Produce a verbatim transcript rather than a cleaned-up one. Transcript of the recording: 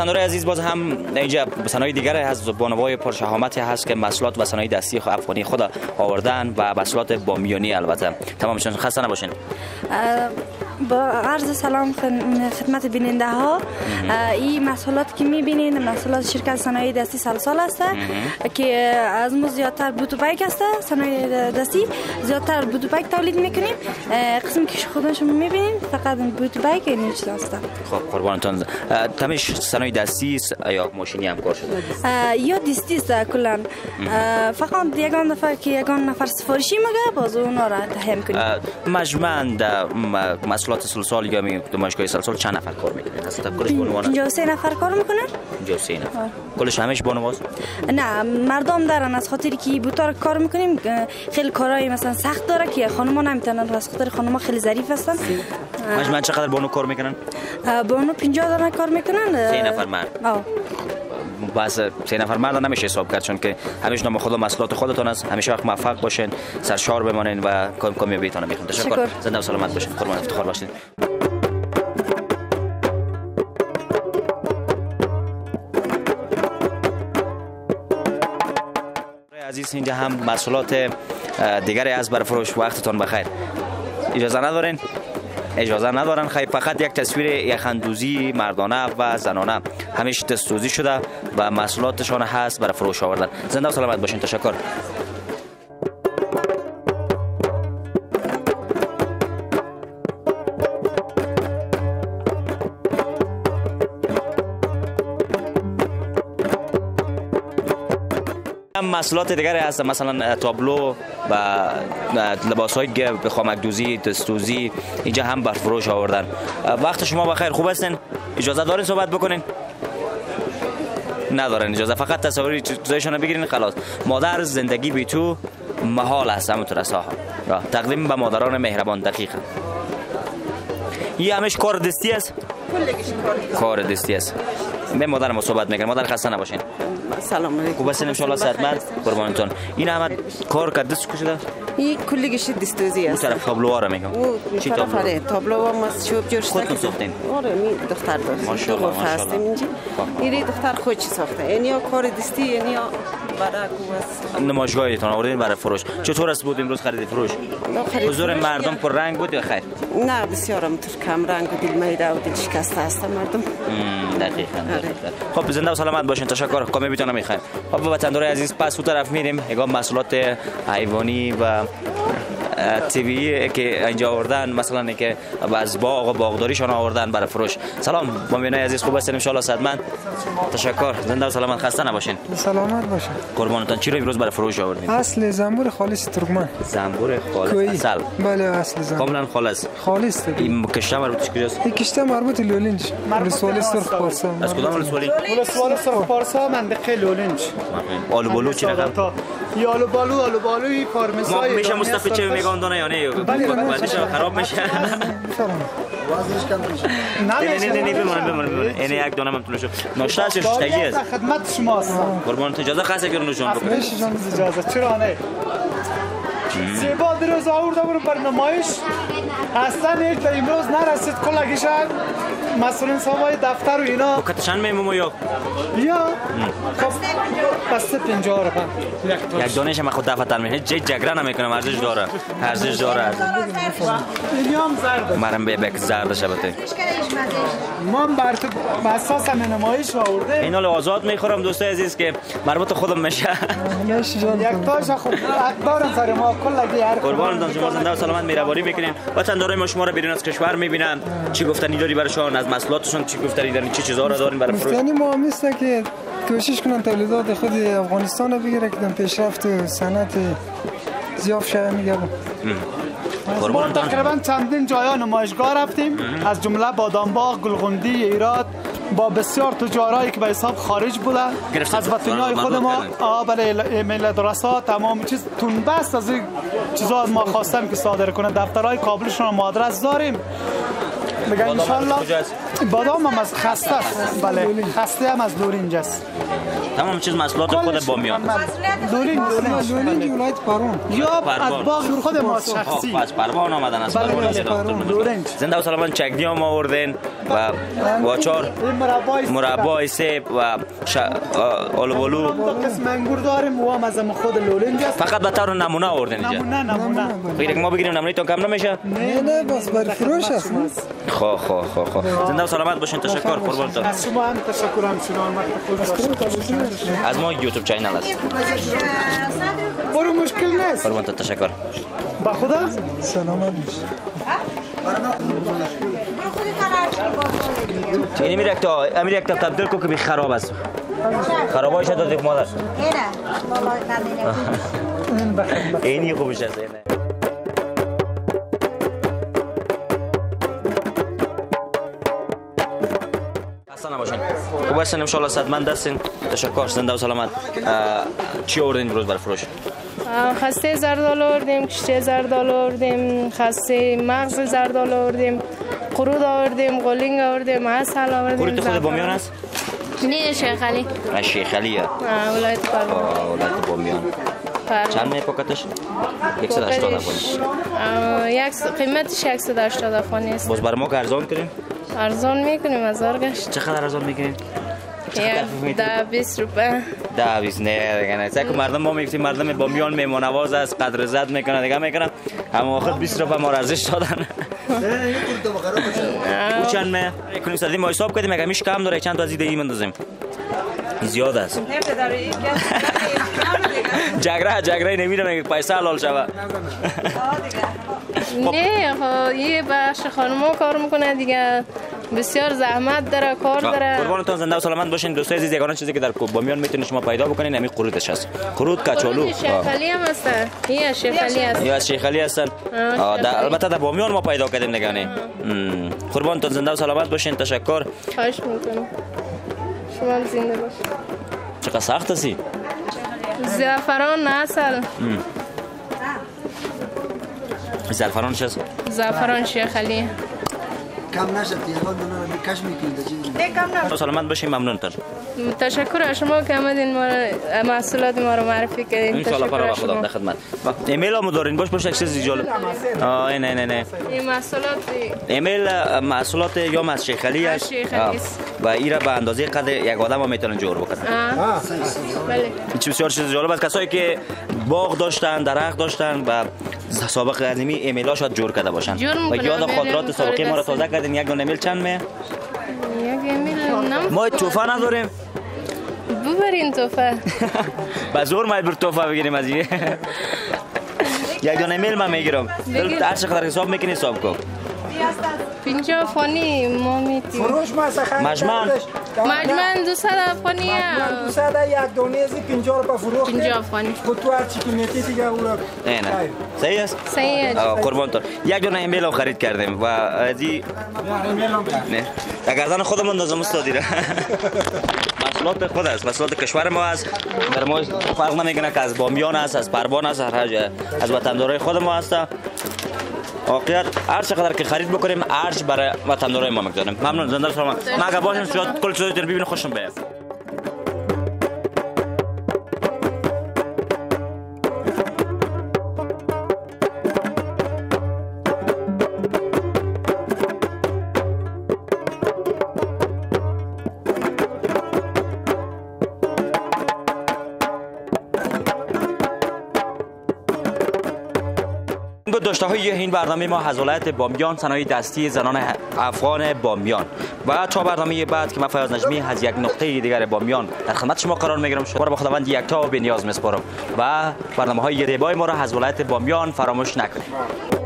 وطندارای عزیز، باز هم اینجا صنایع دیگر از بانوای پرشهامتی هست که محصولات و صنایع دستی افغانی خود آوردن و محصولات با میانی البته تمامشون. خسته نباشین. با عرض سلام خدمت بیننده ها. این محصولات که میبینید محصولات شرکت صنایع دستی سلسال است که از ما زیادتر بوتوپیک است. صنایع دستی زیادتر بوتوپیک تولید میکنیم. قسمی که خودتون شما میبینید فقط بوتوپیک این چیز است. خب قربانتون. تمیش صنایع دستی یا ماشینی هم کار شده؟ یا دستی است کلا. فقط یگان نفر که یگان نفر سفارشی میگه باز اونا را تهیه میکنیم. مجموعاً محصولات سلسال یا دانشگاه سلسال چند نفر کار میکنه؟ حسب کلش بانوان پنجاه و سه نفر کار میکنن. پنجاه و سه نفر. کلش همش بانواست؟ نه، مردم دارن. از خاطر که بوتار کار میکنیم خیلی کارهای مثلا سخت داره که خانم‌ها نمیتونن. از خاطر خانم‌ها خیلی ظریف هستن. مجموعاً چقدر بانو کار میکنن؟ بانو پنجاه دانه کار میکنن. سه نفر مرد. آه. بس سه نفر مرد نمیشه حساب کرد، چون که همیشه نام خدا مسئولات خودتون است. همیشه وقت موفق باشین، سرشار بمانین و کامیابیتون میخوام. تشکر. زنده و سلامت باشین. قربان افتخار باشین. عزیز، اینجا هم محصولات دیگری از برای فروش. وقتتون بخیر. اجازه ندارین؟ اجازه ندارن. خیلی فقط یک تصویر یخندوزی مردانه و زنانه همیشه دستوزی شده و محصولاتشان هست برای فروش آوردن. زنده و سلامت باشین. تشکر. محصولات دیگری هست، مثلا تابلو و لباس‌های خامک‌دوزی، دستوزی اینجا هم بر فروش آوردن. وقت شما بخیر. خوب هستین؟ اجازه دارین صحبت بکنین؟ ندارن اجازه، فقط تصاویر چیزایشون بگیرین خلاص. مادر زندگی بی تو محال است. همونطور است ها. تقدیم به مادران مهربان. دقیقاً یه همش کار دستی است. کار دستی است. به مادر ما صحبت میکنم. مادر خسته نباشین. سلام علیکم. خوب هستین ان شاء الله؟ صحتمند. قربانتون. این همه کار کرد دست کشیده؟ این کلیگش دستوزی است. اون طرف تابلوها رو میگم. چی تابلو؟ تابلو ما شوب جور شده. خودتون ساختین؟ آره، می دختر داشت. ماشاءالله ماشاءالله. اینجا. این دختر خودش ساخته. اینیا کار دستی، اینیا برای کوباس. نمایشگاهتون آوردین برای فروش. چطور است بود امروز خرید فروش؟ حضور مردم پر رنگ بود یا خیر؟ نه، بسیار هم کم رنگ و دلمیده و دل شکسته است مردم. دقیقاً. خب زنده و سلامت باشین. تشکر. کامیابیتون میخوایم. خب وطندارای عزیز، پس اون طرف میریم. نگاه محصولات حیوانی و طبیعی که اینجا آوردن، مثلا که از باغ و باغداریشون آوردن برای فروش. سلام مؤمنای عزیز، خوب هستین ان شاء الله؟ صحتمند. تشکر. زنده و سلامت. خسته نباشین. سلامت باشین. قربانتون. چی رو امروز برای فروش آوردین؟ اصل زنبور خالص ترکمن. زنبور خالص اصل؟ بله، اصل زنبور کاملا خالص. خالص. این کشته مربوط کجاست؟ این کشته مربوط لولنج. ولسوالی سرخ پارسا. از کدام ولسوالی؟ ولسوالی سرخ پارسا، منطقه لولنج. آلو بالو چی رقم؟ یا آلو بالو، آلو بالوی پارمسای. ما میشه مصطفی چه میگن دونه یا نه؟ بعدش خراب میشه. وزنش کم میشه. نه نه نه بمونه بمونه بمونه. این یک دونه ممتون شو. ناشتاش شتگی است. خدمت شماست. قربان اجازه خاصه که نشون بکنید. اجازه چرا نه؟ سه با روز آورده برو برنامه‌اش. اصلا یک تا امروز نرسید کلاگیش. مسئولین صاحبای دفتر و اینا. کتشان میمون یا؟ یا. خب بسته پنجاه رقم. یک دانش ما خود دفتر میشه. جای جگره نمیکنم. ارزش داره. ارزش داره. اینیام زرد. مرم به یک زرد شبته. ما بر اساس نمایش آورده. اینا رو آزاد میخورم دوستای عزیز که مربوط خودم میشه. یک تاش خود دارم سر ما کلاگی هر. قربانتون شما زنده و سلامت مهربانی میکنین. وطندارای ما شما رو بیرون از کشور میبینن. چی گفتنی داری براشون؟ از محصولاتشون چی گفتنی دارین؟ چه چیزا رو دارین برای فروش؟ یعنی ما همیشه که کوشش کنن تولیدات خود افغانستان رو بگیره که پیشرفت و صنعت زیاد شه میگم. ما تقریبا چندین جایا نمایشگاه رفتیم، از جمله بادامباغ، گلغندی، ایراد، با بسیار تجارایی که به حساب خارج بودن از وطنیای خود ما. بله، ملت رسا تمام چیز تونبست از این چیزا از ما خواستن که صادر کنه. دفترهای کابلشون ما آدرس داریم. بگم ان شاء الله. بادام هم از خسته است. بله، خسته هم از دور اینجاست. تمام چیز محصولات خود بامیان. لولین لولین لولین ولایت پروان. یا از باغ خود ما شخصی. از پروان آمدن از پروان. زنده و سلامت چکدی هم آوردین و واچار مربای سیب و آلوبالو. قسم انگور داریم و هم از خود لولین. فقط به طور نمونه آوردین اینجا. نمونه نمونه. خیلی که ما بگیریم نمونه تون کم نمیشه؟ نه نه بس بر فروش است. خو خو خو خو. زنده و سلامت باشین. تشکر قربانتون. از شما هم تشکر هم شما از ما یوتیوب چینل است. برو مشکل نیست. قربانتون تشکر. با خدا سلامت باش. اینی میره تا امیر یک تا تبدیل کو که بی خراب است. خرابایش داد یک مادر. اینی خوبش است. اصلا نباشین. خوب هستین ان شاء الله صدمند هستین. تشکر زنده و سلامت. چی آوردین امروز برای فروش؟ خسته زردآلو آوردیم، کشته زردآلو آوردیم، خسته مغز زردآلو آوردیم، قرود آوردیم، قلینگ آوردیم، عسل آوردیم. قرود خود بامیان است؟ نه شیخ علی. شیخ علیه. ولایت پروان. ولایت بامیان. چند می پاکتش؟ صد و هشتاد افغانی. یک قیمتش صد و هشتاد افغانی است. باز بر ما که ارزان کنیم؟ ارزان میکنیم هزار گشت. چقدر ارزان میکنیم؟ ده بیست روپه. ده بیست نه دیگه نه. سعی کن مردم ما میگفتیم مردم بامیان میمونواز است قدر زد میکنه دیگه میکنن اما آخر بیست روپه ما ارزش دادن. او چند می؟ کنیم صدی ما حساب کردیم اگه میش کم داره چند تا از ایده مندازیم. زیاد است. جگره جگره نمیدونم اگه پیسه حلال شود. نه خب یه بخش خانم‌ها کار میکنه دیگه بسیار زحمت داره کار داره. قربانتون زنده و سلامت باشین دوستای عزیز. یگانه چیزی که در بامیان میتونید شما پیدا بکنین همین قرودش هست. قرود کچالو. شیخ علی هم هست. این شیخ علی است. یا شیخ علی هستن. البته در بامیان ما پیدا کردیم نگانه. قربانتون زنده و سلامت باشین. تشکر. خواهش میکنم. شما هم زنده باشین. چقدر سخت هستی؟ زعفران عسل. زعفران چیست؟ زعفران شیخ علی. کم نشد یه حال دونه کش میکنید. سلامت باشین. ممنونتون. تشکر از شما که آمدین ما محصولات ما رو معرفی کردین. ان شاء الله برای خدا در خدمت. ایمیل هم دارین باش باش یک چیز جالب. آه نه نه نه. این محصولات ایمیل محصولات یا از شیخ علی است و ایرا به اندازه قد یک آدم هم میتونن جور بکنن. آه بله. چه بسیار چیز جالب است. کسایی که باغ داشتن درخت داشتن و سابق قدیمی ایمیلا شاید جور کرده باشن و یاد خاطرات سابقه ما رو تازه کردین. یک دونه ایمیل چند می؟ یک ایمیل نم. ما توفه نداریم. ببرین توفه. با زور ما بر توفه بگیریم از این. یک دونه ایمیل من میگیرم. هر چقدر حساب میکنی حساب کن. پنجاه افغانی ما میتیم. فروش ما سخن. مجمع. مجمع دویست افغانی. مجمع دویست یک دونه از پنجاه روپیه فروخت. پنجاه افغانی. خود تو هر چی که میتی دیگه او را. نه نه. صحیح است؟ صحیح است. قربان تو. یک دونه ایمیل خرید کردیم و از این نه. در گردن خودمون لازم است دیره. محصولات خود است. محصولات کشور ما است. در ما فرق نمیکنه که از بامیان است، از پروان است، هر جای از وطندارای خود ما است. واقعیت هر چقدر که خرید بکنیم ارج برای وطندارای ما میگذاریم. ممنون. زنده سلامت. ما اگه باشیم شاید کل چیزا رو ببینید خوشم بیاد. داشته های این برنامه ما از ولایت بامیان صنایع دستی زنان افغان بامیان و تا برنامه بعد که من فیاض نجمی از یک نقطه دیگر بامیان در خدمت شما قرار میگیرم. شما را به خداوند یکتا و بی‌نیاز میسپارم و برنامه های زیبای ما را از ولایت بامیان فراموش نکنید.